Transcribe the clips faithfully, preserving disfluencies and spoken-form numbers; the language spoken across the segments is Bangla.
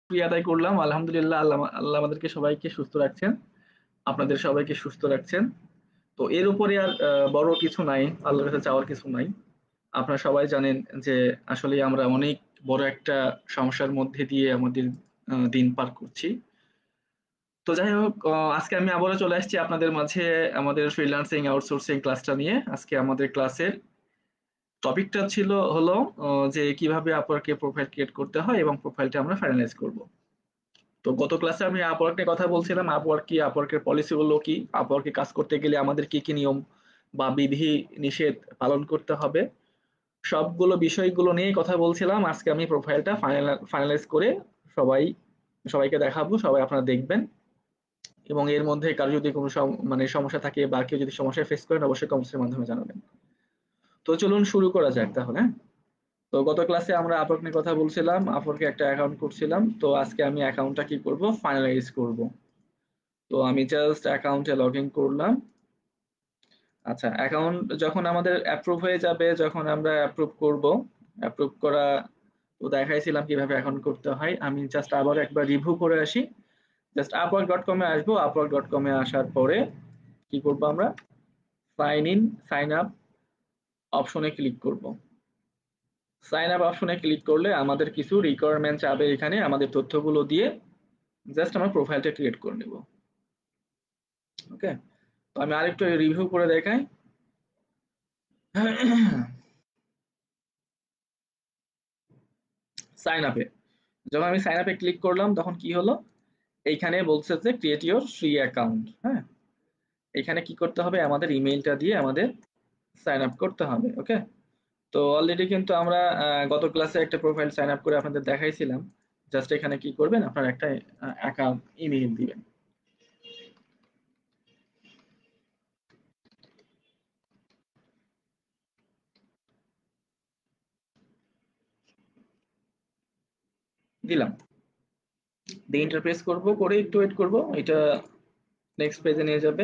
শুকরিয়া আদায় করলাম। আলহামদুলিল্লাহ আল্লাহ আল্লাহ আমাদেরকে সবাইকে সুস্থ রাখছেন। আপনাদের সবাইকে সুস্থ রাখছেন। তো এর উপরে আর আ বড় কিছু নাই। আল্লাহর কাছে চাওয়ার কিছু নাই। আপনারা সবাই জানেন যে আসলেই আমরা অনেক বড় একটা সমস্যার মধ্যে দিয়ে আমাদের আ দিন পার করছি। তো যাই হোক অ আজকে আমি আবারও চলে আসছি আপনাদের মাঝে আমাদের ফ্রিল্যান্সিং আউটসোর্সিং ক্লাসটা নিয়ে। আজকে আমাদের ক্লাসের টপিকটা ছিল হলো অ যে কিভাবে Upwork এ প্রোফাইল ক্রিয়েট করতে হয় এবং প্রোফাইলটা আমরা ফাইনালাইজ করব। তো গত ক্লাসে আমি Upwork নিয়ে কথা বলছিলাম। Upwork কি, Upwork এর পলিসি গুলো কি, Upwork এ কাজ করতে গেলে আমাদের কি, কি নিয়ম বা বিধি নিষেধ পালন করতে হবে। সবগুলো বিষয়গুলো নিয়েই কথা বলছিলাম। আজকে আমি প্রোফাইলটা ফাইনালা ফাইনালাইজ করে সবাই সবাইকে দেখাবো। সবাই আপনারা দেখবেন। এবং এর মধ্যে কারো যদি কোনো সম মানে সমস্যা থাকে বা কেউ যদি সমস্যা ফেস করেন অবশ্যই কমেন্টস এর মাধ্যমে জানাবেন। তো চলুন শুরু করা যাক তাহলে, হ্যাঁ? তো গত ক্লাসে আমরা Upwork নিয়ে কথা বলছিলাম। Upwork এ একটা অ্যাকাউন্ট করছিলাম। তো আজকে আমি অ্যাকাউন্টটা কি করব? ফাইনালাইজ করব। তো আমি জাস্ট অ্যাকাউন্টে লগইন করলাম। আচ্ছা, অ্যাকাউন্ট যখন আমাদের অ্যাপ্রুভ হয়ে যাবে, যখন আমরা অ্যাপ্রুভ করব, অ্যাপ্রুভ করা তো দেখাইছিলাম কিভাবে অ্যাকাউন্ট করতে হয়। আমি জাস্ট আবার একবার রিভিউ করে আসি। জাস্ট আপওয়ার্ক ডট কম এ আসবো। আপওয়ার্ক ডট কম এ আসার পরে কি করব আমরা? সাইন ইন, সাইন আপ অপশনে ক্লিক করব। সাইন আপ অপশনে ক্লিক করলে আমাদের কিছু রিকোয়ারমেন্ট চাবে এখানে আমাদের তথ্যগুলো দিয়ে জাস্ট আমরা প্রোফাইলটা ক্রিয়েট করে নেব। ওকে? তো আমি আরেকটু রিভিউ করে দেখাই। সাইন আপে যখন আমি সাইন আপে ক্লিক করলাম তখন কি হলো? এইখানে বলছে যে ক্রিয়েট ইওর ফ্রি অ্যাকাউন্ট। হ্যাঁ? এখানে কি করতে হবে? আমাদের ইমেইলটা দিয়ে আমাদের সাইন আপ করতে হবে। ওকে? তো অলরেডি কিন্তু আমরা আ গত ক্লাসে একটা প্রোফাইল সাইন আপ করে আপনাদের দেখাইছিলাম। জাস্ট এখানে কি করবেন? আপনারা একটা আ অ্যাকাউন্ট ইমেইল দিবেন। দিলাম। দিয়ে এন্টার প্রেস করব, করে একটু ওয়েট করব। এটা নেক্সট পেজে নিয়ে যাবে।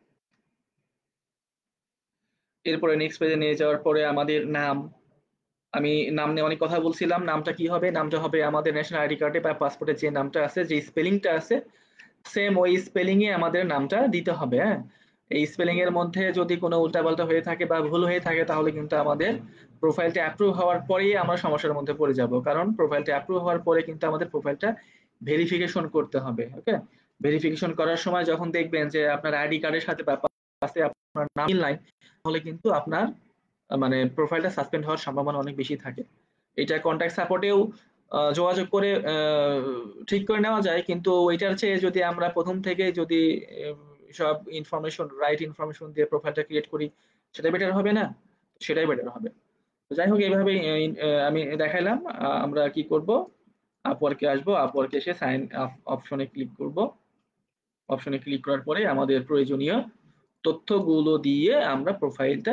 এরপরে নেক্সট পেজে নিয়ে যাওয়ার পরে আমাদের নাম, আমি নাম নিয়ে অনেক কথা বলছিলাম। নামটা কি হবে? নামটা হবে আমাদের ন্যাশনাল আইডি কার্ডে বা পাসপোর্টে যে নামটা আছে, যে স্পেলিংটা আছে, সেম ওই স্পেলিং এ আমাদের নামটা দিতে হবে। হ্যাঁ? এই স্পেলিং এর মধ্যে যদি কোনো উল্টাপাল্টা হয়ে থাকে বা ভুল হয়ে থাকে তাহলে কিন্তু আমাদের প্রোফাইলটা অ্যাপ্রুভ হওয়ার পরেই আমরা সমস্যার মধ্যে পড়ে যাব। কারণ প্রোফাইলটা অ্যাপ্রুভ হওয়ার পরে কিন্তু আমাদের প্রোফাইলটা ভেরিফিকেশন করতে হবে। ওকে? ভেরিফিকেশন করার সময় যখন দেখবেন যে আপনার আইডি কার্ডের সাথে বা পাসে আপনার নাম মিল নাই, তাহলে কিন্তু আপনার আ মানে প্রোফাইলটা সাসপেন্ড হওয়ার সম্ভাবনা অনেক বেশি থাকে। এটা কনট্যাক্ট সাপোর্টেও আ যোগাযোগ করে আ ঠিক করে নেওয়া যায়। কিন্তু ওইটার চেয়ে যদি আমরা প্রথম থেকেই যদি এম সব ইনফরমেশন রাইট ইনফরমেশন দিয়ে প্রোফাইলটা ক্রিয়েট করি, সেটা বেটার হবে না? সেটাই বেটার হবে। তো যাই হোক এভাবেই এ ইন আ আমি দেখাইলাম। আ আমরা কি করব? Upwork এ আসবো। Upwork এ এসে সাইন আপ অপশনে ক্লিক করব। অপশনে ক্লিক করার পরে আমাদের প্রয়োজনীয় তথ্যগুলো দিয়ে আমরা প্রোফাইলটা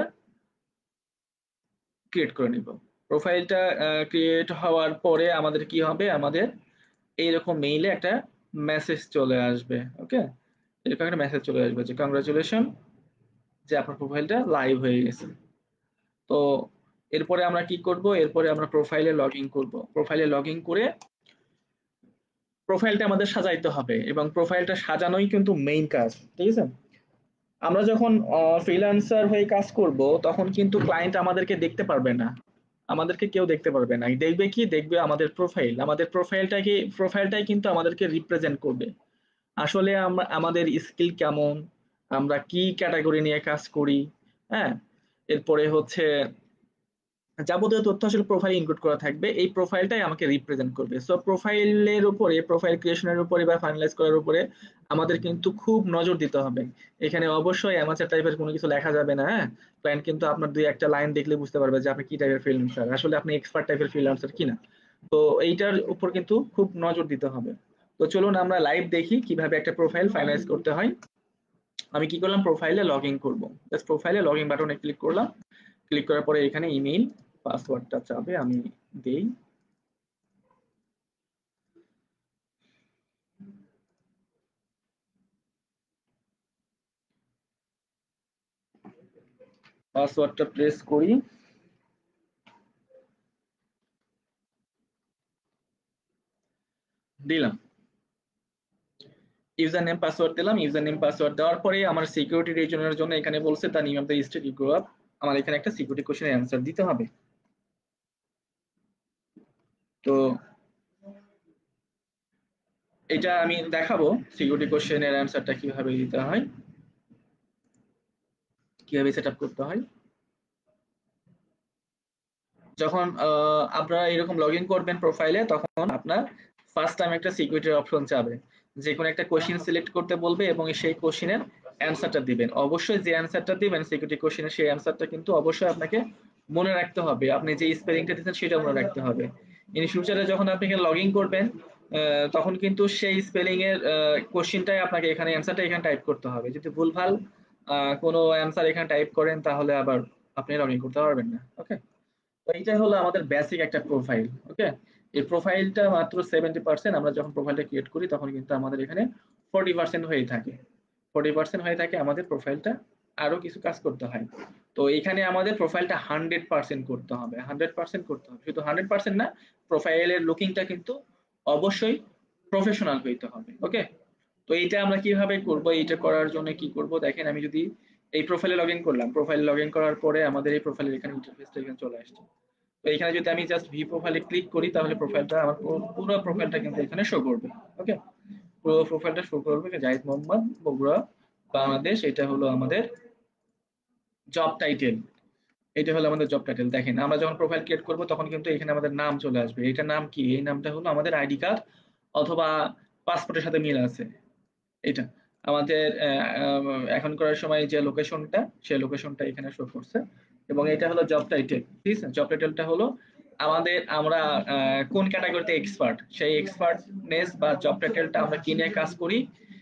ক্রিয়েট করে নিব। প্রোফাইলটা আ ক্রিয়েট হওয়ার পরে আমাদের কি হবে? আমাদের এইরকম মেইলে একটা মেসেজ চলে আসবে। ওকে? এরকম একটা মেসেজ চলে আসবে যে কংগ্রাচুলেশন যে আপনার প্রোফাইলটা লাইভ হয়ে গেছে। তো এরপরে আমরা কি করব? এরপরে আমরা প্রোফাইলে লগইন করব। প্রোফাইলে লগইন করে প্রোফাইলটা আমাদের সাজাইতে হবে এবং প্রোফাইলটা সাজানোই কিন্তু মেইন কাজ। ঠিক আছে? আমরা যখন অ ফ্রিল্যান্সার হয়ে কাজ করব তখন কিন্তু ক্লায়েন্ট আমাদেরকে দেখতে পারবে না। আমাদেরকে কেউ দেখতে পারবে না। দেখবে কি? দেখবে আমাদের প্রোফাইল। আমাদের প্রোফাইলটাকে প্রোফাইলটাই কিন্তু আমাদেরকে রিপ্রেজেন্ট করবে। আসলে আমরা আমাদের স্কিল কেমন, আমরা কি ক্যাটেগরি নিয়ে কাজ করি, হ্যাঁ? এরপরে হচ্ছে যাবতীয় তথ্য আসলে প্রোফাইলে ইনক্লুড করা থাকবে। এই প্রোফাইলটাই আমাকে রিপ্রেজেন্ট করবে। সো প্রোফাইলের উপরে, প্রোফাইল ক্রিয়েশন এর উপরে বা ফাইনালাইজ করার উপরে আমাদের কিন্তু খুব নজর দিতে হবে। এখানে অবশ্যই অ্যামাচার টাইপের কোনো কিছু লেখা যাবে না, হ্যাঁ? ক্লায়েন্ট কিন্তু আপনার দুই এক টা লাইন দেখলে বুঝতে পারবে যে আপনি কি টাইপের ফ্রিল্যান্সার। আসলে আপনি এক্সপার্ট টাইপের ফ্রিল্যান্সার কিনা। তো এইটার উপর কিন্তু খুব নজর দিতে হবে। তো চলুন আমরা লাইভ দেখি কিভাবে একটা প্রোফাইল ফাইনালাইজ করতে হয়। আমি কি করলাম? প্রোফাইলে লগইন করব। জাস্ট প্রোফাইলে লগইন বাটনে ক্লিক করলাম। ক্লিক করার পরে এখানে ইমেইল, পাসওয়ার্ডটা চাবে, আমি দেই। পাসওয়ার্ডটা প্রেস করি। দিলাম, ইউজার নেম পাসওয়ার্ড দিলাম। ইউজার নেম পাসওয়ার্ড দেওয়ার পরে আমার সিকিউরিটি রিজনের জন্য এখানে বলছে তার নিয়ম the state you grow up, আমার এখানে একটা সিকিউরিটি কোশ্চেনের অ্যান্সার দিতে হবে। তো এটা আমি দেখাবো সিকিউরিটি কোশ্চেনের অ্যান্সারটা কিভাবে দিতে হয়, কিভাবে সেট আপ করতে হয়। যখন আপনারা এরকম লগ ইন করবেন প্রোফাইলে, তখন আপনার ফার্স্ট টাইম একটা সিকিউরিটির অপশন চাবে, যে কোনো একটা কোশ্চেন সিলেক্ট করতে বলবে এবং সেই কোশ্চেনের অ্যান্সারটা দিবেন। অবশ্যই যে অ্যান্সারটা দিবেন সিকিউরিটি কোশ্চেনের, সেই অ্যান্সারটা কিন্তু অবশ্যই আপনাকে মনে রাখতে হবে, আপনি যে স্পেলিংটা দিচ্ছেন সেটা মনে রাখতে হবে। ইন ফিউচারে যখন আপনি এখানে লগ ইন করবেন তখন কিন্তু সেই স্পেলিং এর কোশ্চেনটাই আপনাকে এখানে অ্যান্সারটা এখানে টাইপ করতে হবে। যদি ভুলভাল কোনো অ্যান্সার এখানে টাইপ করেন তাহলে আবার আপনি লগ ইন করতে পারবেন না। ওকে, তো এইটা হলো আমাদের বেসিক একটা প্রোফাইল। ওকে, এই প্রোফাইলটা মাত্র সেভেন্টি পার্সেন্ট, আমরা যখন প্রোফাইলটা ক্রিয়েট করি তখন কিন্তু আমাদের এখানে ফোর্টি পার্সেন্ট হয়ে থাকে, ফোর্টি পার্সেন্ট হয়ে থাকে আমাদের প্রোফাইলটা আরো কিছু কাজ করতে হয়। তো এখানে আমাদের প্রোফাইলটা হান্ড্রেড পার্সেন্ট করতে হবে, হান্ড্রেড পার্সেন্ট করতে হবে, শুধু হান্ড্রেড পার্সেন্ট না, প্রোফাইলের লুকিংটা কিন্তু অবশ্যই প্রফেশনাল হইতে হবে। ওকে, তো এইটা আমরা কিভাবে করব, এইটা করার জন্য কি করব দেখেন, আমি যদি এই প্রোফাইলে লগ ইন করলাম, প্রোফাইলে লগ ইন করার পরে আমাদের এই প্রোফাইলের এখানে ইন্টারফেসটা এখানে চলে আসছে। তো এখানে যদি আমি জাস্ট ভি প্রোফাইলে ক্লিক করি তাহলে প্রোফাইলটা আমার পুরো প্রোফাইলটা কিন্তু এখানে শো করবে। ওকে, পুরো প্রোফাইলটা শো করবে জাহিদ মোহাম্মদ বগুড়া বাংলাদেশ, এটা হলো আমাদের জব টাইটেল, এটা হলো আমাদের জব টাইটেল। দেখেন আমরা যখন প্রোফাইল ক্রিয়েট করব তখন কিন্তু এখানে আমাদের নাম চলে আসবে, এটা নাম কি, এই নামটা হলো আমাদের আইডি কার্ড অথবা পাসপোর্টের সাথে মিল আছে। এটা আমাদের এখন করার সময় যে লোকেশনটা, সেই লোকেশনটা এখানে শো করছে, এবং এটা হলো জব টাইটেল। ঠিক আছে, জব টাইটেলটা হলো আমাদের আমরা কোন ক্যাটাগরিতে এক্সপার্ট, সেই এক্সপার্টনেস বা জব টাইটেলটা আমরা কি নিয়ে কাজ করি,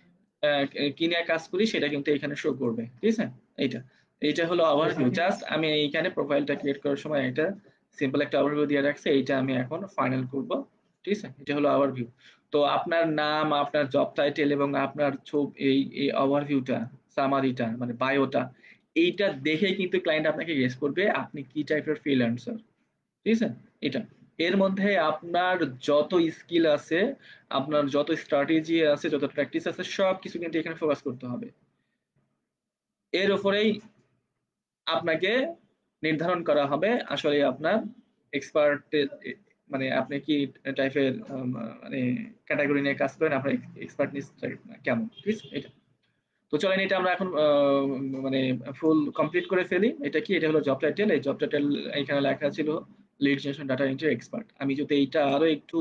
কি নিয়ে কাজ করি সেটা কিন্তু এখানে শো করবে। ঠিক আছে, এইটা এইটা হলো ওভারভিউ। জাস্ট আমি এইখানে প্রোফাইলটা ক্রিয়েট করার সময় এটা সিম্পল একটা ওভারভিউ দিয়ে রাখছে, এইটা আমি এখন ফাইনাল করব। ঠিক আছে, এটা হলো ওভারভিউ। তো আপনার নাম, আপনার জব টাইটেল এবং আপনার ছবি, এই এই ওভারভিউটা, সামারিটা মানে বায়োটা, এইটা দেখে কিন্তু ক্লায়েন্ট আপনাকে গেস করবে আপনি কি টাইপের ফ্রিল্যান্সার। ঠিক আছে, এটা এর মধ্যে আপনার যত স্কিল আছে, আপনার যত স্ট্র্যাটেজি আছে, যত প্র্যাকটিস আছে, সব কিছু কিন্তু এখানে ফোকাস করতে হবে। এর উপরেই আপনাকে নির্ধারণ করা হবে আসলে আপনার এক্সপার্ট, মানে আপনি কি টাইপের মানে ক্যাটাগরি নিয়ে কাজ করেন, আপনার এক্সপার্টনেস কেমন। ঠিক আছে, এটা তো চলেন এটা আমরা এখন মানে ফুল কমপ্লিট করে ফেলি। এটা কি, এটা হলো জব টাইটেল। এই জব টাইটেল এখানে লেখা ছিল lead generation data entry expert. আমি যদি এইটা আরো একটু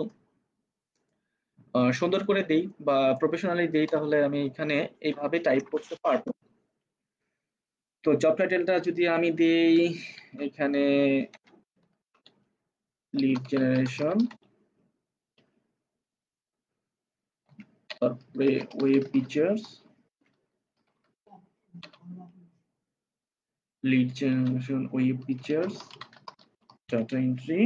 সুন্দর করে দেই বা প্রফেশনালি দেই তাহলে আমি এখানে এইভাবে টাইপ করতে পারবো। তো জব টাইটেলটা যদি আমি দেই এখানে লিড জেনারেশন, তারপরে web features, lead generation web features data entry,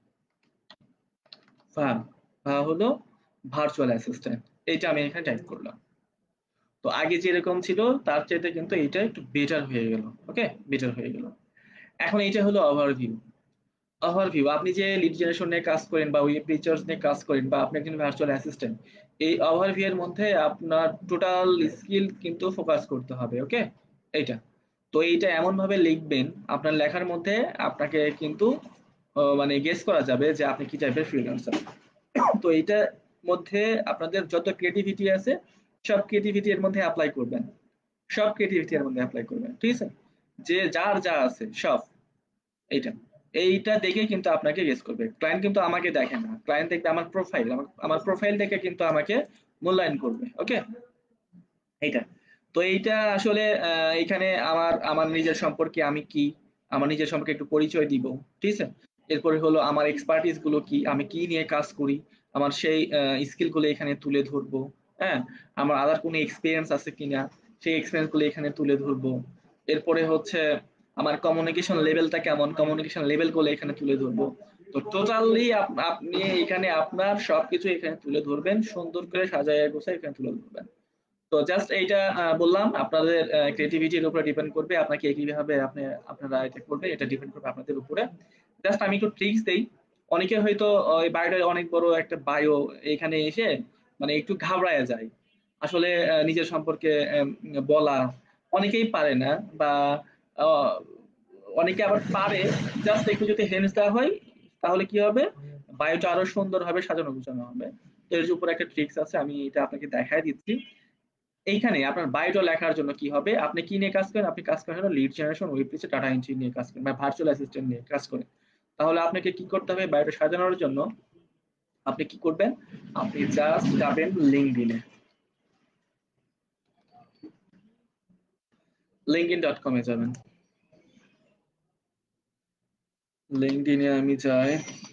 ভা ভা হলো ভার্চুয়াল অ্যাসিস্ট্যান্ট, এইটা আমি এখানে টাইপ করলাম। তো আগে যেরকম ছিল তার চাইতে কিন্তু এইটা একটু বেটার হয়ে গেল। ওকে, বেটার হয়ে গেল। এখন এইটা হলো ওভারভিউ। ওভারভিউ, আপনি যে লিড জেনারেশন নিয়ে কাজ করেন বা ওয়েব ফিচার্স নিয়ে কাজ করেন বা আপনি একজন ভার্চুয়াল অ্যাসিস্ট্যান্ট, এই ওভারভিউ এর মধ্যে আপনার টোটাল স্কিল কিন্তু ফোকাস করতে হবে। ওকে, এইটা তো এইটা এমন ভাবে লিখবেন আপনার লেখার মধ্যে আপনাকে কিন্তু মানে গেস করা যাবে যে আপনি কি টাইপের ফ্রিল্যান্সার। তো এইটার মধ্যে আপনাদের যত ক্রিয়েটিভিটি আছে সব ক্রিয়েটিভিটি এর মধ্যে অ্যাপ্লাই করবেন, সব ক্রিয়েটিভিটি এর মধ্যে অ্যাপ্লাই করবেন। ঠিক আছে, যে যার যা আছে সব, এইটা এইটা দেখে কিন্তু আপনাকে গেস করবে। ক্লায়েন্ট কিন্তু আমাকে দেখে না, ক্লায়েন্ট দেখবে আমার প্রোফাইল, আমার প্রোফাইল দেখে কিন্তু আমাকে মূল্যায়ন করবে। ওকে, এইটা তো এইটা আসলে এখানে আমার আমার নিজের সম্পর্কে আমি কি, আমার নিজের সম্পর্কে একটু পরিচয় দিব। ঠিক আছে, এরপরে হলো আমার এক্সপার্টিস গুলো কি, আমি কি নিয়ে কাজ করি, আমার সেই স্কিল গুলো এখানে তুলে ধরবো। হ্যাঁ, আমার আদার কোনো এক্সপিরিয়েন্স আছে কিনা সেই এক্সপিরিয়েন্স গুলো এখানে তুলে ধরবো। এরপরে হচ্ছে আমার কমিউনিকেশন লেভেলটা কেমন, কমিউনিকেশন লেভেল গুলো এখানে তুলে ধরবো। তো টোটালি আপনি এখানে আপনার সবকিছু এখানে তুলে ধরবেন, সুন্দর করে সাজায় গোছায় এখানে তুলে ধরবেন। তো জাস্ট এইটা বললাম, আপনাদের ক্রিয়েটিভিটির উপরে ডিপেন্ড করবে আপনাকে কিভাবে আপনি আপনারা এটা করবে, এটা ডিপেন্ড করবে আপনাদের উপরে। জাস্ট আমি একটু ট্রিক্স দেই, অনেকে হয়তো ওই বায়োটা অনেক বড় একটা বায়ো এখানে এসে মানে একটু ঘাবড়ায় যায় আসলে নিজের সম্পর্কে বলা। অনেকেই পারে না বা অনেকে আবার পারে, জাস্ট একটু যদি হেল্প দেওয়া হয় তাহলে কি হবে, বায়োটা আরো সুন্দর হবে, সাজানো গুছানো হবে। এর উপর একটা ট্রিক্স আছে, আমি এটা আপনাকে দেখাই দিচ্ছি। এইখানে আপনার বায়োটা লেখার জন্য কি হবে, আপনি কি নিয়ে কাজ করেন, আপনি কাজ করেন হলো লিড জেনারেশন, ওয়েব পেজে ডাটা এন্ট্রি নিয়ে কাজ করেন বা ভার্চুয়াল অ্যাসিস্ট্যান্ট নিয়ে কাজ করেন। তাহলে আপনাকে কি করতে হবে, বায়োটা সাজানোর জন্য আপনি কি করবেন, আপনি জাস্ট যাবেন লিঙ্কডইনে, লিঙ্কডইন ডট কম এ যাবেন। লিঙ্কডইনে আমি যাই,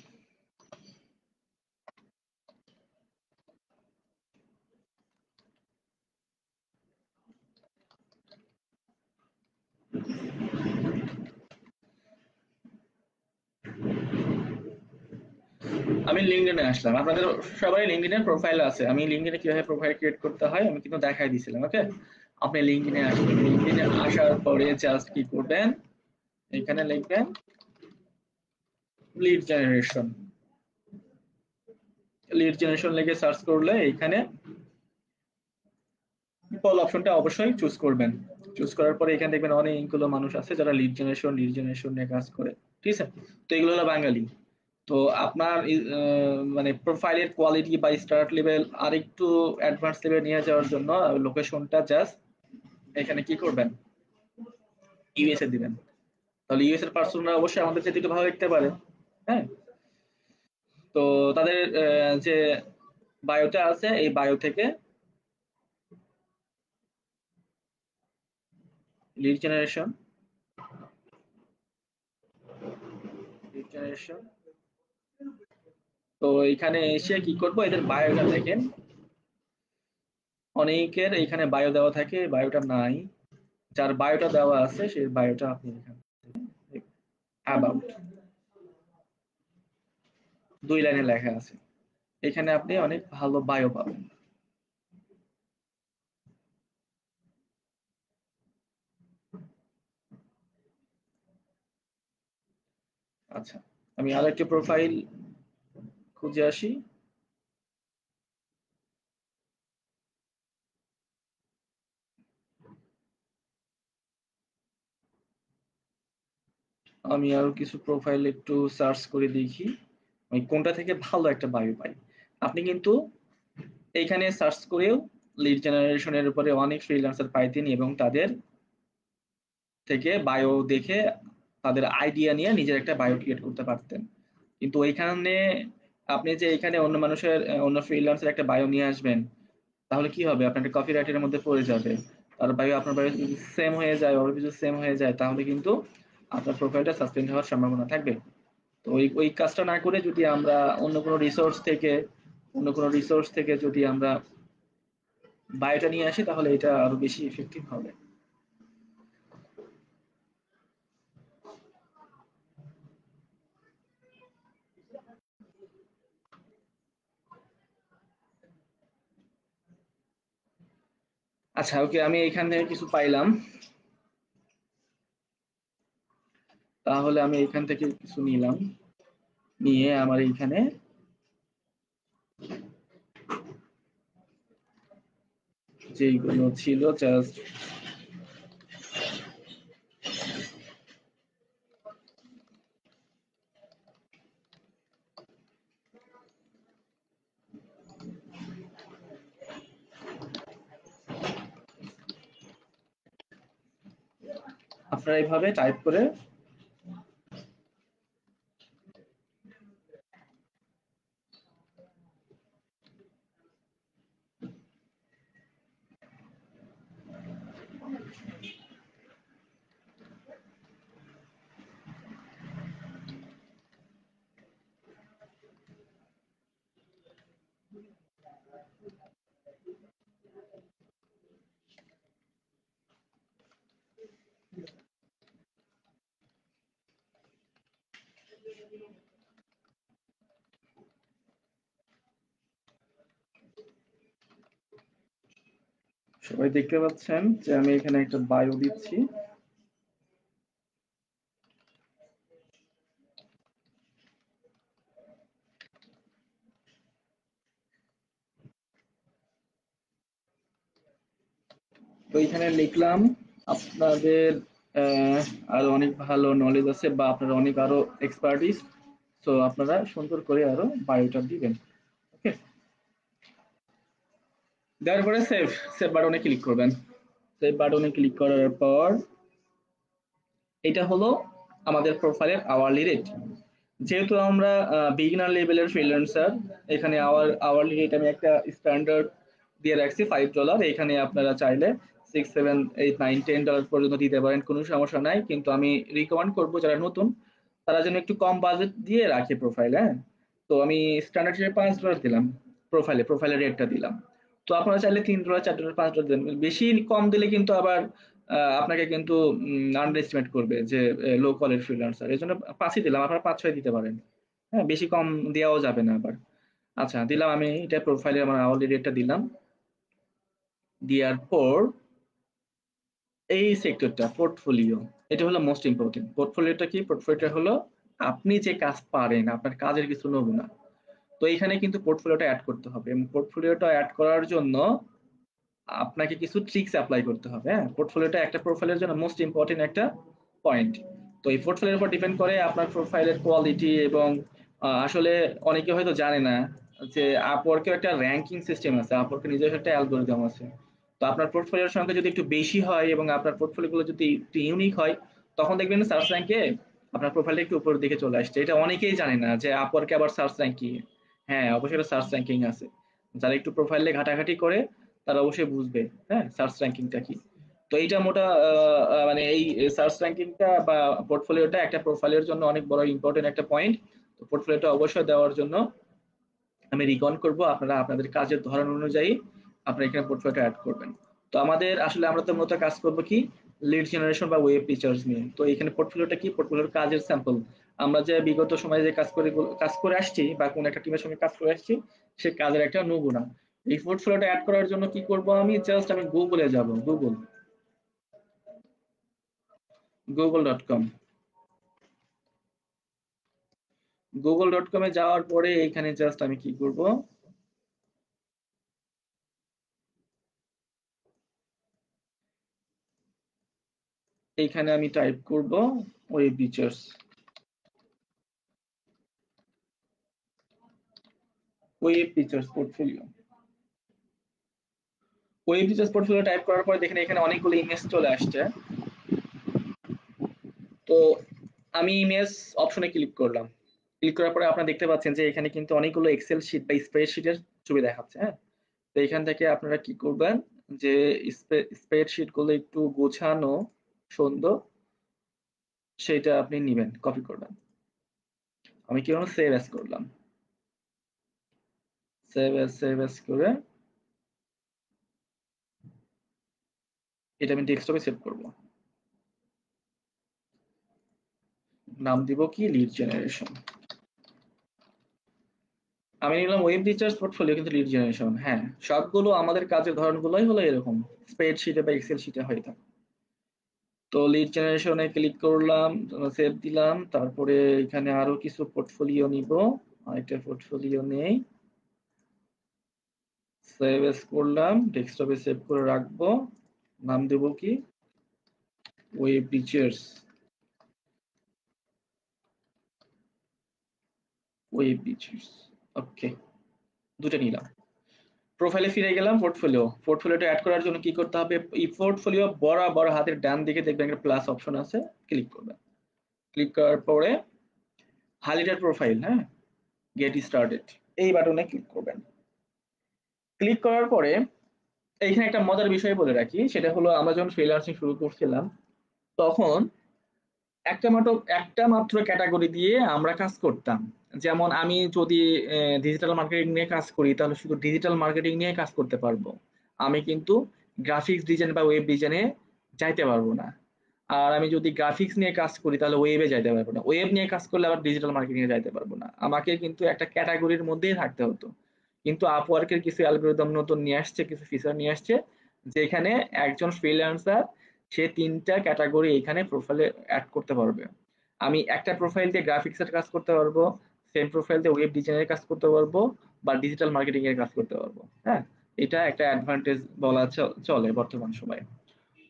আমি লিঙ্কডইনে আসলাম। আপনাদের সবাই লিঙ্কডইনে প্রোফাইল আছে, আমি লিঙ্কডইনে কিভাবে প্রোফাইল ক্রিয়েট করতে হয় আমি কিন্তু দেখাই দিয়েছিলাম। ওকে, আপনি লিঙ্কডইনে আসবেন, লিঙ্কডইনে আসার পরে জাস্ট কি করবেন, এখানে লিখবেন লিড জেনারেশন, লিড জেনারেশন লিখে সার্চ করলে এখানে পিপল অপশনটা অবশ্যই চুজ করবেন। চুজ করার পরে এখানে দেখবেন অনেকগুলো মানুষ আছে যারা লিড জেনারেশন লিড জেনারেশন নিয়ে কাজ করে, ঠিক আছে। তো এগুলো হলো বাঙালি। তো আপনার মানে প্রোফাইলের কোয়ালিটি বা স্টার্ট লেভেল আর একটু অ্যাডভান্স লেভেল নিয়ে যাওয়ার জন্য লোকেশনটা জাস্ট এখানে কি করবেন, ইউএসএ দিবেন। তাহলে ইউএস এর পার্সনরা অবশ্যই আমাদের থেকে একটু ভালো দেখতে পারে। হ্যাঁ, তো তাদের যে বায়োটা আছে এই বায়ো থেকে লিড জেনারেশন লিড জেনারেশন তো এখানে এসে কি করব, এদের বায়োটা দেখেন, অনেকের এখানে বায়ো দেওয়া থাকে, বায়োটা নাই। যার বায়োটা দেওয়া আছে সেই বায়োটা আপনি এখানে অ্যাবাউট দুই লাইনে লেখা আছে, এখানে আপনি অনেক ভালো বায়ো পাবেন। আচ্ছা, আমি আরো একটি প্রোফাইল খুঁজে আসি। আমি আরো কিছু প্রোফাইল একটু সার্চ করে দেখি আমি কোনটা থেকে ভালো একটা বায়ো পাই। আপনি কিন্তু এইখানে সার্চ করেও লিড জেনারেশনের উপরে অনেক ফ্রিল্যান্সার পাইতেন এবং তাদের থেকে বায়ো দেখে তাদের আইডিয়া নিয়ে নিজের একটা বায়ো ক্রিয়েট করতে পারতেন। কিন্তু ওইখানে আপনি যে এখানে অন্য মানুষের অন্য ফ্রিল্যান্সার একটা বায়ো নিয়ে আসবেন, তাহলে কি হবে, আপনার একটা কপিরাইটের মধ্যে পড়ে যাবে। তার বায়ো আপনার বায়ো যদি সেম হয়ে যায়, ওর কিছু সেম হয়ে যায়, তাহলে কিন্তু আপনার প্রোফাইলটা সাসপেন্ড হওয়ার সম্ভাবনা থাকবে। তো ওই ওই কাজটা না করে যদি আমরা অন্য কোনো রিসোর্স থেকে অন্য কোনো রিসোর্স থেকে যদি আমরা বায়োটা নিয়ে আসি তাহলে এটা আরো বেশি ইফেক্টিভ হবে। আচ্ছা, ওকে, আমি এখান থেকে কিছু পাইলাম, তাহলে আমি এখান থেকে কিছু নিলাম, নিয়ে আমার এইখানে যেইগুলো ছিল জাস্ট আপনারা এইভাবে টাইপ করে সবাই দেখতে পাচ্ছেন যে আমি এখানে একটা বায়ো দিচ্ছি। তো এখানে লিখলাম আপনাদের আরো অনেক ভালো নলেজ আছে বা আপনারা অনেক আরো এক্সপার্টিস, তো আপনারা সুন্দর করে আরো বায়োটা দিবেন। ওকে, দেওয়ার পরে সেভ সেভ বাটনে ক্লিক করবেন। সেভ বাটনে ক্লিক করার পর এটা হলো আমাদের প্রোফাইলের আওয়ারলি রেট। যেহেতু আমরা বিগিনার লেভেলের ফ্রিল্যান্সার, এখানে আওয়ার আওয়ারলি রেট আমি একটা স্ট্যান্ডার্ড দিয়ে রাখছি ফাইভ ডলার। এখানে আপনারা চাইলে six seven eight nine ten dollar পর্যন্ত দিতে পারেন, কোনো সমস্যা নাই। কিন্তু আমি রিকমেন্ড করবো যারা নতুন তারা যেন একটু কম বাজেট দিয়ে রাখে প্রোফাইলে। হ্যাঁ, তো আমি স্ট্যান্ডার্ড হিসেবে পাঁচ ডলার দিলাম প্রোফাইলে, প্রোফাইলের রেটটা দিলাম। তো আপনারা চাইলে তিন ডলার চার ডলার পাঁচ ডলার দেন। বেশি কম দিলে কিন্তু আবার আপনাকে কিন্তু আন্ডার এস্টিমেট করবে যে লো কোয়ালিটির ফ্রিল্যান্সার, এই জন্য পাঁচই দিলাম, আপনারা পাঁচ ছয় দিতে পারেন। হ্যাঁ, বেশি কম দেওয়াও যাবে না আবার। আচ্ছা দিলাম, আমি এটা প্রোফাইলে আমার আওয়ারলি রেটটা দিলাম। দেওয়ার পর এই সেক্টরটা পোর্টফোলিও, এটা হলো মোস্ট ইম্পর্টেন্ট। পোর্টফোলিওটা কি? পোর্টফোলিওটা হলো আপনি যে কাজ পারেন, আপনার কাজের কিছু নমুনা। তো এখানে কিন্তু পোর্টফোলিওটা অ্যাড করতে হবে, এবং পোর্টফোলিওটা অ্যাড করার জন্য আপনাকে কিছু ট্রিক্স অ্যাপ্লাই করতে হবে। হ্যাঁ, পোর্টফোলিওটা একটা প্রোফাইলের জন্য মোস্ট ইম্পর্টেন্ট একটা পয়েন্ট। তো এই পোর্টফোলিওর উপর ডিপেন্ড করে আপনার প্রোফাইলের কোয়ালিটি। এবং আসলে অনেকে হয়তো জানে না যে আপওয়ার্কের একটা র্যাঙ্কিং সিস্টেম আছে, আপওয়ার্কের নিজস্ব একটা অ্যালগরিদম আছে। তো আপনার পোর্টফোলিওর সংখ্যা যদি একটু বেশি হয় এবং আপনার পোর্টফোলিওগুলো যদি একটু ইউনিক হয়, তখন দেখবেন সার্চ র্যাঙ্কে আপনার প্রোফাইলটা একটু উপরের দিকে চলে আসছে। এটা অনেকেই জানে না যে আপওয়ার্কে আবার সার্চ র্যাঙ্কিং। হ্যাঁ, অবশ্যই সার্চ র্যাঙ্কিং আছে। যারা একটু প্রোফাইলে ঘাটাঘাটি করে তারা অবশ্যই বুঝবে হ্যাঁ সার্চ র্যাঙ্কিংটা কি। তো এইটা মোটা মানে এই সার্চ র্যাঙ্কিংটা বা পোর্টফোলিওটা একটা প্রোফাইলের জন্য অনেক বড় ইম্পর্টেন্ট একটা পয়েন্ট। তো পোর্টফোলিওটা অবশ্যই দেওয়ার জন্য আমি রিকমেন্ড করব আপনারা আপনাদের কাজের ধরন অনুযায়ী আপনারা এখানে পোর্টফোলিওটা অ্যাড করবেন। তো আমাদের আসলে আমরা তো মূলত কাজ করব কি লিড জেনারেশন বা ওয়েব ফিচার্স নিয়ে। তো এখানে পোর্টফোলিওটা কি? পোর্টফোলিওর কাজের স্যাম্পল, আমরা যে বিগত সময়ে যে কাজ করে কাজ করে আসছি বা কোন একটা টিমের সঙ্গে কাজ করে আসছি সে কাজের একটা নমুনা। এই পোর্টফোলিওটা অ্যাড করার জন্য কি করব? আমি জাস্ট আমি গুগলে যাব, Google Google dot com Google dot কমে যাওয়ার পরে এখানে জাস্ট আমি কি করব, এইখানে আমি টাইপ করব web features. Web features portfolio web features portfolio type করার পরে দেখেন এখানে অনেকগুলো ইমেজ চলে আসছে। তো আমি ইমেজ অপশনে ক্লিক করলাম। ক্লিক করার পরে আপনারা দেখতে পাচ্ছেন যে এখানে কিন্তু অনেকগুলো এক্সেল শিট বা স্প্রেডশিটের ছবি দেখাচ্ছে। হ্যাঁ, তো এখান থেকে আপনারা কি করবেন যে স্প্রেডশিট গুলো একটু গোছানো সুন্দর সেটা আপনি নেবেন, কপি করবেন। আমি কি করলাম, সেভ অ্যাজ করলাম। সেভ অ্যাজ সেভ অ্যাজ করে এটা আমি ডেস্কটপে সেভ করব। নাম দিব কি, লিড জেনারেশন। আমি নিলাম ওয়েব ফিচার্স পোর্টফোলিও, কিন্তু লিড জেনারেশন। হ্যাঁ, সবগুলো আমাদের কাজের ধরনগুলোই হলো এরকম, স্প্রেডশিটে বা এক্সেল শিটে হয়ে থাকে। তো লিড জেনারেশনে ক্লিক করলাম, সেভ দিলাম। তারপরে এখানে আরো কিছু পোর্টফোলিও নিব, আরেকটা পোর্টফোলিও নেই, সেভ এস করলাম, ডেস্কটপে সেভ করে রাখবো। নাম দেব কি, web features. Web features, okay, দুটো নিলাম। প্রোফাইলে ফিরে গেলাম। পোর্টফোলিও পোর্টফোলিওটা অ্যাড করার জন্য কি করতে হবে, এই পোর্টফোলিও বরাবর হাতের ডান দিকে দেখবেন একটা প্লাস অপশন আছে, ক্লিক করবেন। ক্লিক করার পরে হাইলাইটেড প্রোফাইল, হ্যাঁ, গেট স্টার্টেড এই বাটনে ক্লিক করবেন। ক্লিক করার পরে এইখানে একটা মজার বিষয় বলে রাখি, সেটা হলো আমরা যখন ফ্রিল্যান্সিং শুরু করছিলাম তখন একটা মাত্র একটা মাত্র ক্যাটাগরি দিয়ে আমরা কাজ করতাম। যেমন আমি যদি ডিজিটাল মার্কেটিং নিয়ে কাজ করি তাহলে শুধু ডিজিটাল মার্কেটিং নিয়ে কাজ করতে পারবো, আমি কিন্তু গ্রাফিক্স ডিজাইন বা ওয়েব ডিজাইনে যাইতে পারবো না। আর আমি যদি গ্রাফিক্স নিয়ে কাজ করি তাহলে ওয়েবে যাইতে পারবো না, ওয়েব নিয়ে কাজ করলে আবার ডিজিটাল মার্কেটিং এ যাইতে পারবো না। আমাকে কিন্তু একটা ক্যাটাগরির মধ্যেই থাকতে হতো। কিন্তু আপওয়ার্কের কিছু অ্যালগরিদম নতুন নিয়ে আসছে, কিছু ফিচার নিয়ে আসছে, যেখানে একজন ফ্রিল্যান্সার সে তিনটা ক্যাটাগরি এখানে প্রোফাইলে অ্যাড করতে পারবে। আমি একটা প্রোফাইল দিয়ে গ্রাফিক্সের কাজ করতে পারবো, সেম প্রোফাইল দিয়ে ওয়েব ডিজাইনের কাজ করতে পারবো, বা ডিজিটাল মার্কেটিং এর কাজ করতে পারবো। হ্যাঁ, এটা একটা অ্যাডভান্টেজ বলা চলে বর্তমান সময়ে।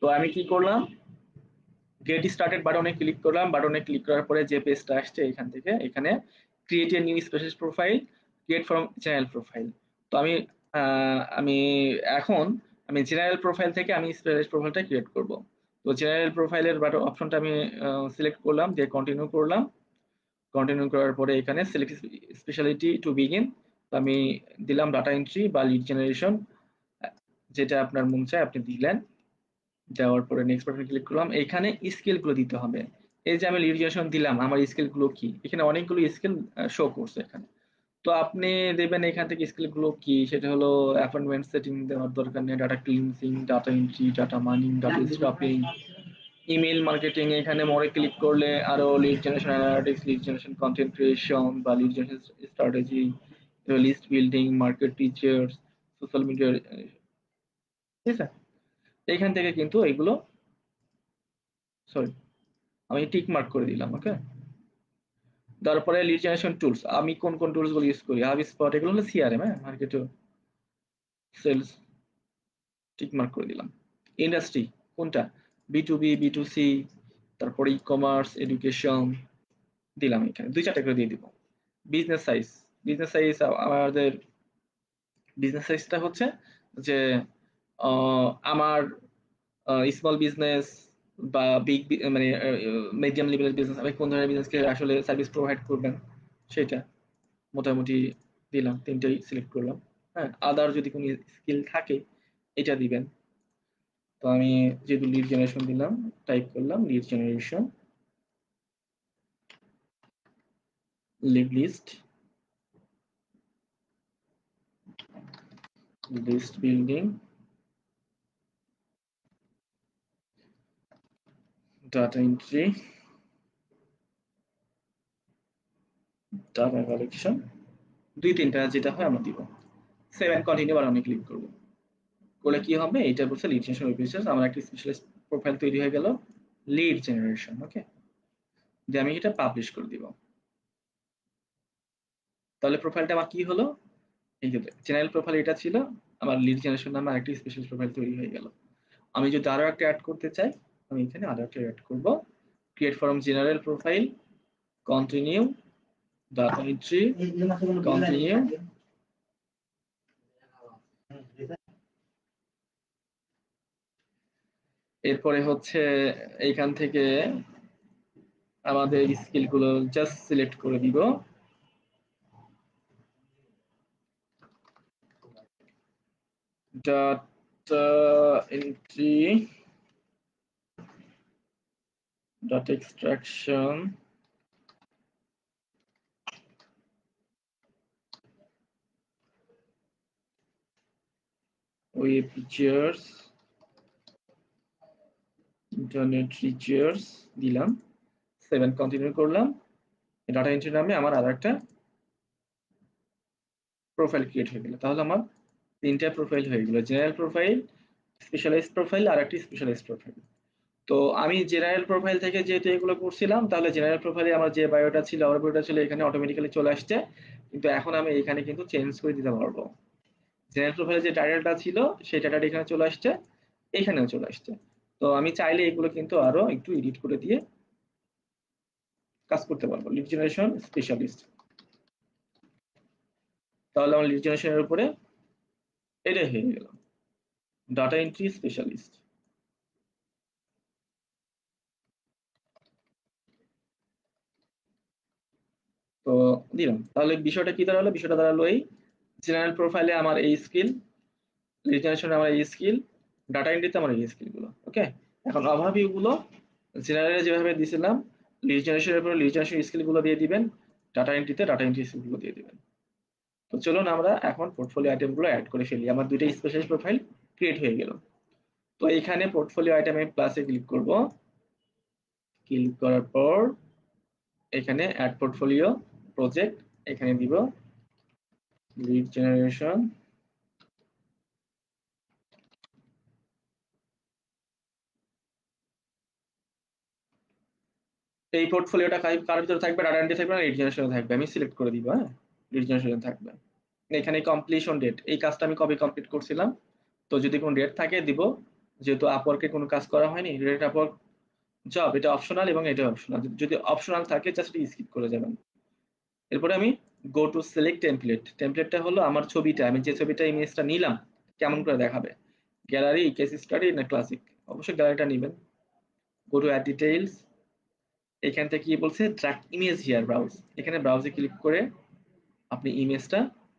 তো আমি কি করলাম, গেট স্টার্টেড বাটনে ক্লিক করলাম। বাটনে ক্লিক করার পরে যে পেজটা আসছে এখান থেকে, এখানে create a new specialist profile, create from general profile. তো আমি আমি এখন আমি জেনারেল প্রোফাইল থেকে আমি স্পেশালিস্ট প্রোফাইলটা ক্রিয়েট করব। তো জেনারেল প্রোফাইলের বাটন অপশনটা আমি সিলেক্ট করলাম, দিয়ে কন্টিনিউ করলাম। কন্টিনিউ করার পরে এখানে সিলেক্ট স্পেশালিটি টু বিগিন, আমি দিলাম ডাটা এন্ট্রি বা লিড জেনারেশন, যেটা আপনার মন চায় আপনি দিলেন। দেওয়ার পরে নেক্সট বাটনে ক্লিক করলাম। এখানে স্কিল গুলো দিতে হবে। এই যে আমি লিড জেনারেশন দিলাম, আমার স্কিল গুলো কি, এখানে অনেকগুলো স্কিল শো করছে এখানে। তো আপনি দেবেন এখান থেকে স্কিল গুলো কি, সেটা হলো অ্যাপয়েন্টমেন্ট সেটিং দেওয়ার দরকার নেই, data cleansing, data entry, data mining, data scraping, email marketing. এখানে মোরে ক্লিক করলে আরো lead generation analytics, lead generation content creation বা lead generation strategy, list building, market teachers, social media, ঠিক আছে। এখান থেকে কিন্তু এগুলো, সরি আমি টিক মার্ক করে দিলাম। ওকে, তারপরে লিড জেনারেশন টুলস, আমি কোন কোন টুলস গুলো ইউজ করি, হাবস্পট, এগুলো হলো সিআরএম, হ্যাঁ, মার্কেট সেলস, টিক মার্ক করে দিলাম। ইন্ডাস্ট্রি কোনটা, B to B, B to C, তারপরে ই কমার্স, এডুকেশন দিলাম, এখানে দুই চারটা করে দিয়ে দিব। বিজনেস সাইজ, বিজনেস সাইজ আমাদের বিজনেস সাইজটা হচ্ছে যে আমার স্মল বিজনেস বা বিগ মানে মিডিয়াম লেভেলের বিজনেস, আমি কোন ধরনের বিজনেসকে আসলে সার্ভিস প্রোভাইড করবেন সেটা মোটামুটি দিলাম, তিনটেই সিলেক্ট করলাম। হ্যাঁ, আদার যদি কোনো স্কিল থাকে এটা দিবেন। তো আমি যেহেতু লিড জেনারেশন দিলাম, টাইপ করলাম lead generation, lead list, list building, data entry, data collection, দুই তিনটা যেটা হয় আমরা দিব। সেভ এন্ড কন্টিনিউ বাটনে ক্লিক করব। করলে কি হবে, এটা বলছে লিড জেনারেশন ওয়েবসাইট, আমার একটা স্পেশালিস্ট প্রোফাইল তৈরি হয়ে গেল, লিড জেনারেশন। ওকে, যে আমি এটা পাবলিশ করে দিব। তাহলে প্রোফাইলটা আমার কি হলো, এই যে জেনারেল প্রোফাইল এটা ছিল, আমার লিড জেনারেশন নামে আরেকটি স্পেশাল প্রোফাইল তৈরি হয়ে গেল। আমি যদি আরো একটা অ্যাড করতে চাই, আমি এখানে আরো একটা অ্যাড করব, create from general profile, continue, data entry, continue, এরপরে হচ্ছে এইখান থেকে আমাদের স্কিল গুলো জাস্ট সিলেক্ট করে দিব। Data entry, data extraction, web features, internet features দিলাম, সেভেন কন্টিনিউ করলাম। ডাটা এন্ট্রি নামে আমার আর একটা প্রোফাইল ক্রিয়েট হয়ে গেল। তাহলে আমার তিনটা প্রোফাইল হয়ে গেল, জেনারেল প্রোফাইল, স্পেশালাইজড প্রোফাইল আর একটি স্পেশালাইজড প্রোফাইল। তো আমি জেনারেল প্রোফাইল থেকে যেহেতু এগুলো করছিলাম, তাহলে জেনারেল প্রোফাইলে আমার যে বায়োটা ছিল, আমার বায়োটা ছিল এখানে অটোমেটিক্যালি চলে আসছে, কিন্তু এখন আমি এখানে কিন্তু চেঞ্জ করে দিতে পারবো। জেনারেল প্রোফাইলে যে টাইটেলটা ছিল সেই টাইটেলটা এখানে চলে আসছে, এখানেও চলে আসছে। তো আমি চাইলে এগুলো কিন্তু আরো একটু এডিট করে দিয়ে কাজ করতে পারবো, লিড জেনারেশন স্পেশালিস্ট। তাহলে আমার লিড জেনারেশনের উপরে এটাই হয়ে গেল, ডাটা এন্ট্রি স্পেশালিস্ট। তো দিলাম, তাহলে বিষয়টা কি দাঁড়ালো, বিষয়টা দাঁড়ালো এই জেনারেল প্রোফাইলে আমার এই স্কিল, লিড জেনারেশনে আমার এই স্কিল, ডাটা এন্ট্রিতে আমার এই স্কিল গুলো। ওকে, এখন ওভারভিউ গুলো জেনারেলে যেভাবে দিয়েছিলাম, লিড জেনারেশনের উপরে লিড জেনারেশন স্কিল গুলো দিয়ে দিবেন, ডাটা এন্ট্রিতে ডাটা এন্ট্রি স্কিল গুলো দিয়ে দিবেন। তো চলুন আমরা এখন পোর্টফোলিও আইটেম গুলো অ্যাড করে ফেলি। আমার দুইটা স্পেশাল প্রোফাইল ক্রিয়েট হয়ে গেল। তো এখানে পোর্টফোলিও আইটেমে প্লাসে ক্লিক করব, ক্লিক করার পর এখানে অ্যাড পোর্টফোলিও প্রজেক্ট, এখানে দিব লিড জেনারেশন, এই পোর্টফোলিওটা কার ভিতরে থাকবে, ডাটা এন্ট্রি থাকবে না লিড জেনারেশনে থাকবে, আমি সিলেক্ট করে দিব। হ্যাঁ, লিড জেনারেশনে থাকবে। এখানে কমপ্লিশন ডেট, এই কাজটা আমি কবে কমপ্লিট করছিলাম, তো যদি কোনো ডেট থাকে দিব, যেহেতু আপওয়ার্কে কোনো কাজ করা হয়নি, রিলেটেড আপওয়ার্ক জব এটা অপশনাল এবং এটা অপশনাল। যদি অপশনাল থাকে জাস্ট স্কিপ করে যাবেন। এরপরে আমি গো টু সিলেক্ট টেমপ্লেট। টেমপ্লেটটা হলো আমার ছবিটা, আমি যে ছবিটা ইমেজটা নিলাম কেমন করে দেখাবে, গ্যালারি, কেস স্টাডি না ক্লাসিক, অবশ্যই গ্যালারিটা নেবেন। গো টু অ্যাড ডিটেইলস, এখান থেকে কি বলছে ট্র্যাক ইমেজ হিয়ার ব্রাউজ, এখানে ব্রাউজে ক্লিক করে আপনি ইমেজটা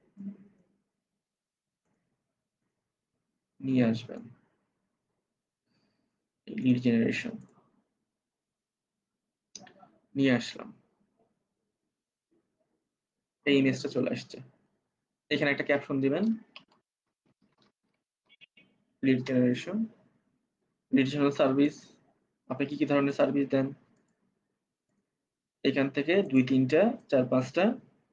নিয়ে আসবেন। লিড জেনারেশন নিয়ে আসলাম, এই ইমেজটা চলে আসছে। এখানে একটা ক্যাপশন দিবেন, lead generation, lead general service, আপনি কি কি ধরনের সার্ভিস দেন, এখান থেকে দুই তিনটা চার পাঁচটা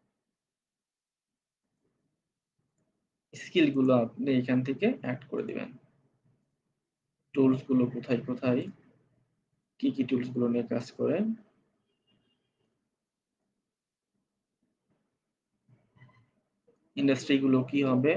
স্কিল গুলো আপনি এখান থেকে অ্যাড করে দিবেন। টুলস গুলো কোথায় কোথায়, কি কি টুলস গুলো নিয়ে কাজ করেন, ইন্ডাস্ট্রি গুলো কি হবে,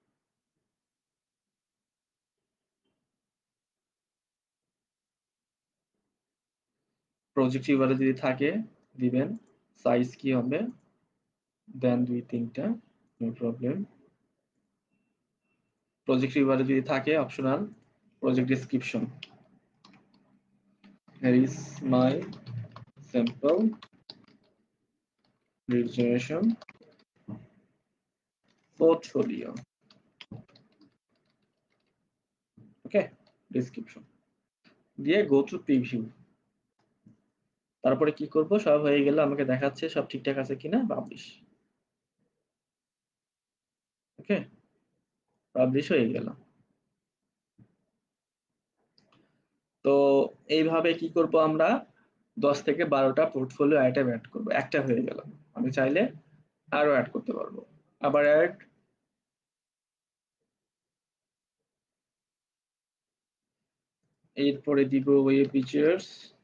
প্রজেক্ট ভিউয়ারে যদি থাকে দিবেন, সাইজ কি হবে দেন দুই তিনটা, নো প্রবলেম। প্রজেক্ট ভিউয়ারে যদি থাকে optional, project description, here is my sample lead generation portfolio, okay, description দিয়ে গো টু প্রিভিউ। তারপরে কি করব, সব হয়ে গেল, আমাকে দেখাচ্ছে সব ঠিকঠাক আছে কিনা, পাবলিশ, ওকে, পাবলিশ হয়ে গেল। তো এইভাবে কি করব আমরা দশ থেকে বারোটা পোর্টফোলিও আইটেম অ্যাড করব, একটা হয়ে গেল। আমি চাইলে আরো অ্যাড করতে পারবো, আবার অ্যাড, এরপরে দিব ওয়েব ফিচার্স,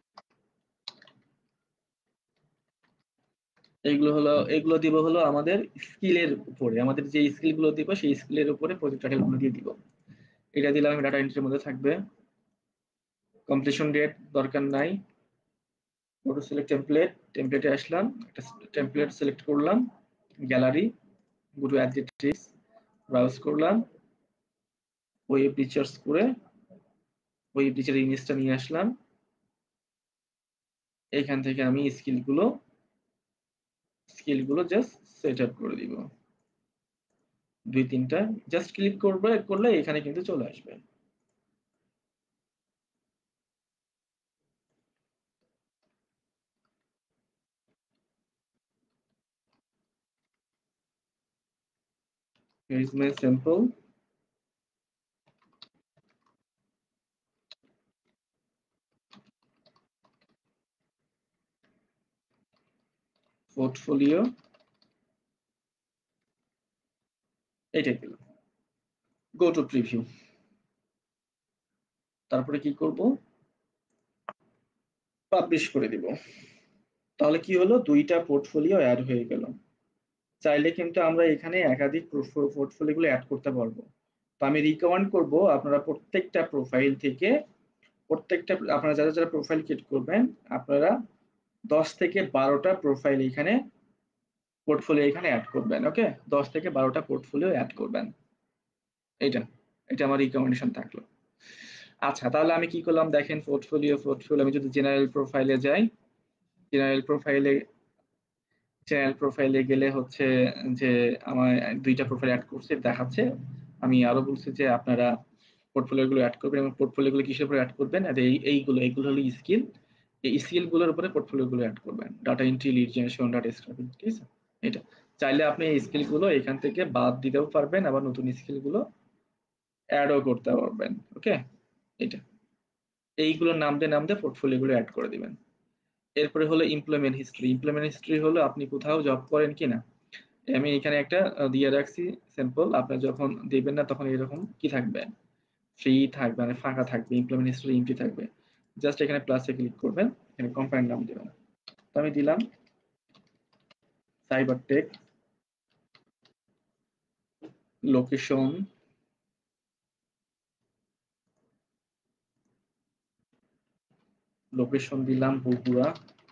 এইগুলো হলো, এগুলো দিব হলো আমাদের স্কিলের উপরে, আমাদের যে স্কিল গুলো দিব সেই স্কিলের উপরে প্রজেক্ট টাইটেল গুলো দিয়ে দিব। এটা দিলাম ডাটা এন্ট্রির মধ্যে থাকবে। কমপ্লিশন ডেট দরকার নাই। গো টু সিলেক্ট টেমপ্লেট, টেমপ্লেটে আসলাম, একটা টেমপ্লেট সিলেক্ট করলাম, gallery, go to add details, browse করলাম, ওয়েব ফিচার্স করে ওয়েব ফিচার ইমেজটা নিয়ে আসলাম, এইখান থেকে আমি স্কিল গুলো স্কিল গুলো জাস্ট সেট আপ করে দিব, দুই তিনটা জাস্ট ক্লিক করবে, করলে এখানে কিন্তু চলে আসবে। Here is my sample portfolio, এইটাই দিলাম। গো টু প্রিভিউ, তারপরে কি করব, পাবলিশ করে দিব। তাহলে কি হলো, দুইটা পোর্টফোলিও অ্যাড হয়ে গেল। চাইলে কিন্তু আমরা এখানে একাধিক পোর্টফোলিওগুলো অ্যাড করতে পারবো। তো আমি রিকমেন্ড করব আপনারা প্রত্যেকটা প্রোফাইল থেকে, প্রত্যেকটা আপনারা যারা যারা প্রোফাইল ক্রিয়েট করবেন আপনারা দশ থেকে বারোটা প্রোফাইল এখানে পোর্টফোলিও এখানে অ্যাড করবেন, ওকে, দশ থেকে বারোটা পোর্টফোলিও অ্যাড করবেন, এইটা এটা আমার রিকমেন্ডেশন থাকলো। আচ্ছা, তাহলে আমি কি করলাম দেখেন, পোর্টফোলিও পোর্টফোলিও আমি যদি জেনারেল প্রোফাইলে যাই, জেনারেল প্রোফাইলে জেনারেল প্রোফাইলে গেলে হচ্ছে যে আমার দুইটা প্রোফাইল অ্যাড করছে দেখাচ্ছে। আমি আরো বলছি যে আপনারা পোর্টফোলিও গুলো অ্যাড করবেন, এবং পোর্টফোলিও গুলো কিসের উপরে অ্যাড করবেন, আর এই এইগুলো এইগুলো হলো স্কিল, এই স্কিল গুলোর উপরে পোর্টফোলিও গুলো অ্যাড করবেন, data entry, lead generation, data scraping, ঠিক আছে। এটা চাইলে আপনি এই স্কিল গুলো এখান থেকে বাদ দিতেও পারবেন, আবার নতুন স্কিল গুলো অ্যাডও করতে পারবেন, ওকে। এটা এইগুলোর নাম দিয়ে নাম দিয়ে পোর্টফোলিও গুলো অ্যাড করে দিবেন। এরপরে হলো এমপ্লয়মেন্ট হিস্ট্রি। এমপ্লয়মেন্ট হিস্ট্রি হলো আপনি কোথাও জব করেন কিনা, আমি এখানে একটা দিয়ে রাখছি স্যাম্পল, আপনার যখন দিবেন না তখন এরকম কি থাকবে, ফ্রি থাকবে, মানে ফাঁকা থাকবে, এমপ্লয়মেন্ট হিস্ট্রি এমটি থাকবে। জাস্ট এখানে প্লাসে ক্লিক করবেন, এখানে কোম্পানির নাম দিবেন, তো আমি দিলাম সাইবার টেক, লোকেশন লোকেশন দিলাম বগুড়া,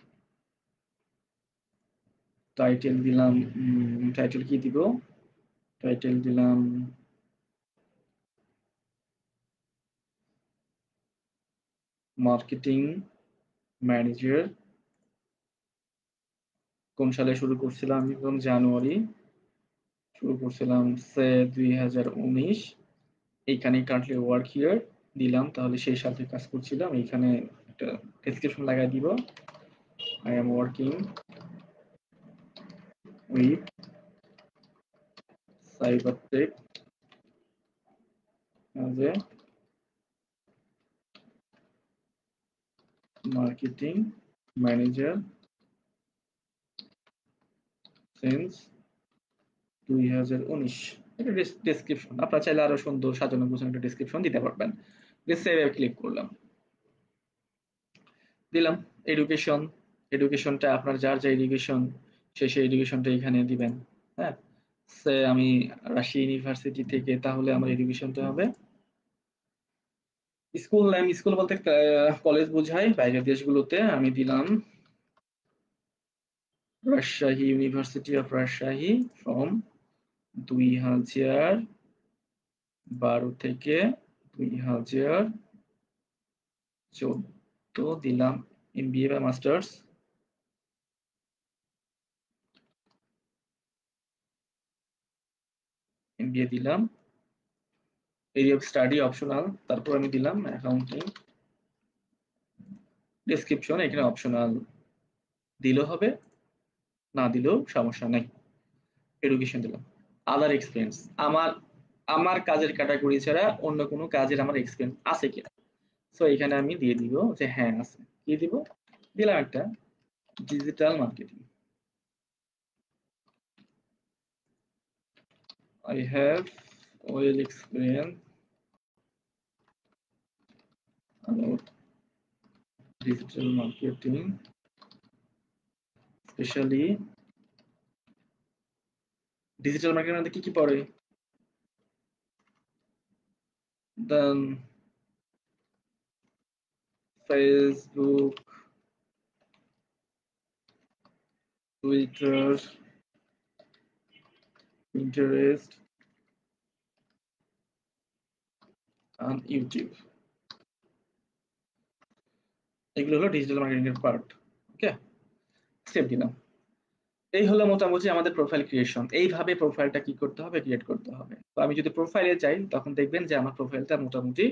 টাইটেল দিলাম, টাইটেল কি দিব, টাইটেল দিলাম মার্কেটিং ম্যানেজার। কোন সালে শুরু করছিলাম আমি, কোন জানুয়ারি শুরু করছিলাম সে দুই হাজার উনিশ। এইখানে কারেন্টলি ওয়ার্ক হিয়ার দিলাম, তাহলে সেই সাথে কাজ করছিলাম। এইখানে একটা ডেসক্রিপশন লাগাই দিব, I am working with Cybertech as a marketing manager since দুই হাজার উনিশ। এটা ডেসক্রিপশন, আপনারা চাইলে আরো সুন্দর সাজানো গোছানো একটা ডেসক্রিপশন দিতে পারবেন। সেভে ক্লিক করলাম, দিলাম এডুকেশন। এডুকেশনটা আপনার যার যা এডুকেশন সে সেই এডুকেশনটা এখানে দিবেন। হ্যাঁ, সে আমি রাজশাহী ইউনিভার্সিটি থেকে, তাহলে আমার এডুকেশনটা হবে স্কুল নেম। স্কুল বলতে কলেজ বোঝায় বাইরের দেশগুলোতে। আমি দিলাম Rajshahi university of Rajshahi from দুই হাজার বারো থেকে দুই হাজার চোদ্দ দিলাম এমবিএ বা মাস্টার্স। এমবিএ দিলাম, এরিয়া অফ স্টাডি অপশনাল। তারপর আমি দিলাম অ্যাকাউন্টিং। ডেসক্রিপশন এখানে অপশনাল দিলেও হবে, না দিলেও সমস্যা নেই। এডুকেশন দিলাম। আদার এক্সপিরিয়েন্স, আমার আমার কাজের ক্যাটাগরি ছাড়া অন্য কোনো কাজের আমার এক্সপিরিয়েন্স আছে কিনা। সো এখানে আমি দিয়ে দিব যে হ্যাঁ আছে। কি দিব, দিলাম একটা digital marketing. I have well experience about digital marketing, especially digital marketing মধ্যে কি কি পড়ে, then Facebook, Twitter, Pinterest and YouTube. এগুলো হলো ডিজিটাল মার্কেটিং এর পার্ট। ওকে, সেভ দিলাম। এই হলো মোটামুটি আমাদের প্রোফাইল ক্রিয়েশন। এইভাবে প্রোফাইলটা কি করতে হবে, ক্রিয়েট করতে হবে। তো আমি যদি প্রোফাইলে যাই তখন দেখবেন যে আমার প্রোফাইলটা মোটামুটি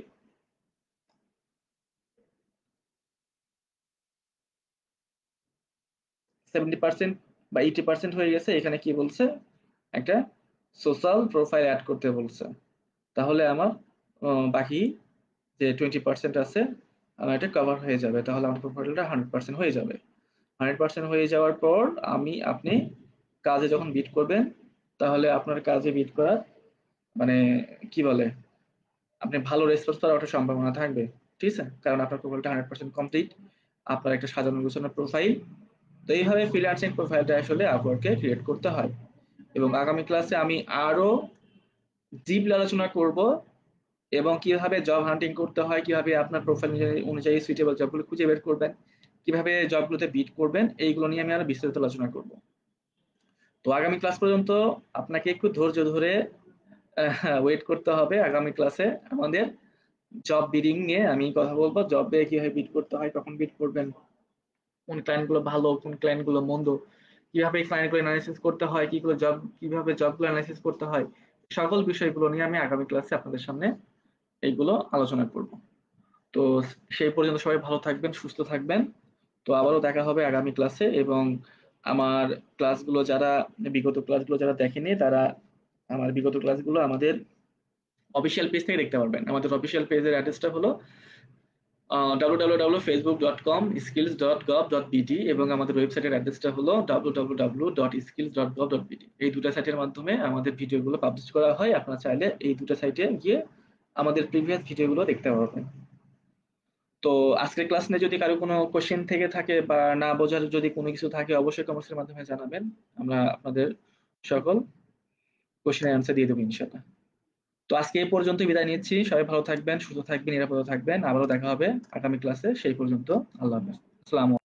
সেভেন্টি পার্সেন্ট বা এইটি পার্সেন্ট হয়ে গেছে। এখানে কি বলছে, একটা সোশ্যাল প্রোফাইল অ্যাড করতে বলছে। তাহলে আমার বাকি যে টোয়েন্টি পার্সেন্ট আছে আমার এটা কভার হয়ে যাবে। তাহলে আমার প্রোফাইলটা হান্ড্রেড পার্সেন্ট হয়ে যাবে। হান্ড্রেড পার্সেন্ট হয়ে যাওয়ার পর আমি আপনি কাজে যখন বিট করবেন, তাহলে আপনার কাজে বিট করার মানে কি বলে, আপনি ভালো রেসপন্স পাওয়ার একটা সম্ভাবনা থাকবে। ঠিক আছে, কারণ আপনার প্রোফাইলটা হান্ড্রেড পার্সেন্ট কমপ্লিট, আপনার একটা সাজানো গোছানো প্রোফাইল। তো এইভাবে ফ্রিল্যান্সিং প্রোফাইলটা আসলে আপওয়ার্কে ক্রিয়েট করতে হয়। এবং আগামী ক্লাসে আমি আরো ডিপ আলোচনা করব এবং কিভাবে জব হান্টিং করতে হয়, কিভাবে আপনার প্রোফাইল অনুযায়ী সুইটেবল জবগুলো খুঁজে বের করবেন, কিভাবে জবগুলোতে বিট করবেন, এইগুলো নিয়ে আমি আরো বিস্তারিত আলোচনা করব। তো আগামী ক্লাস পর্যন্ত আপনাকে একটু ধৈর্য ধরে ওয়েট করতে হবে। আগামী ক্লাসে আমাদের জব বিডিং নিয়ে আমি কথা বলবো, জবে কিভাবে বিট করতে হয়, কখন বিট করবেন, কোন ক্লায়েন্ট গুলো ভালো, কোন ক্লায়েন্ট গুলো মন্দ, কিভাবে ক্লায়েন্ট গুলো অ্যানালাইসিস করতে হয়, কি করে জব, কিভাবে জবগুলো অ্যানালাইসিস করতে হয়, সকল বিষয়গুলো নিয়ে আমি আগামী ক্লাসে আপনাদের সামনে এইগুলো আলোচনা করব। তো সেই পর্যন্ত সবাই ভালো থাকবেন, সুস্থ থাকবেন। তো আবারও দেখা হবে আগামী ক্লাসে। এবং আমার ক্লাসগুলো যারা, বিগত ক্লাসগুলো যারা দেখেনি, তারা আমার বিগত ক্লাসগুলো আমাদের অফিসিয়াল পেজ থেকে দেখতে পারবেন। আমাদের অফিসিয়াল পেজের অ্যাড্রেসটা হলো W W W dot Facebook dot com skills dot gov dot BD এবং আমাদের ওয়েবসাইটের অ্যাড্রেসটা হলো W W W dot skills dot gov dot BD. এই দুটো সাইটের মাধ্যমে আমাদের ভিডিওগুলো পাবলিশ করা হয়। আপনারা চাইলে এই দুটো সাইটে গিয়ে আমাদের প্রিভিয়াস ভিডিওগুলো দেখতে পারবেন। তো আজকের ক্লাস নিয়ে যদি কারো কোনো কোশ্চেন থেকে থাকে বা না বোঝার যদি কোনো কিছু থাকে, অবশ্যই কমেন্টসের মাধ্যমে জানাবেন। আমরা আপনাদের সকল কোশ্চেনের অ্যান্সার দিয়ে দেবো ইনশাআল্লাহ। তো তো আজকে এই পর্যন্ত বিদায় নিচ্ছি। সবাই ভালো থাকবেন, সুস্থ থাকবেন, নিরাপদে থাকবেন। আবারও দেখা হবে আগামী ক্লাসে। সেই পর্যন্ত আল্লাহ হাফেজ। আসসালামু